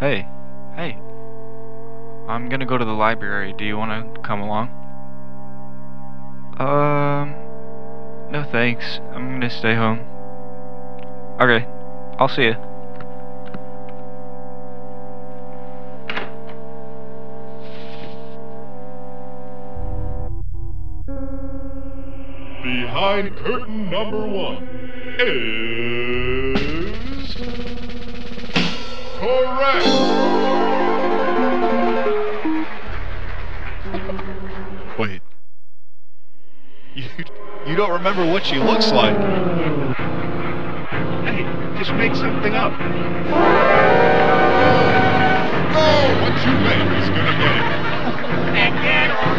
Hey, hey, I'm gonna go to the library. Do you wanna come along? No thanks. I'm gonna stay home. Okay, I'll see you. Behind curtain number 1 is correct. Wait. You don't remember what she looks like? Hey, just make something up. Oh, what you make is gonna get it. And get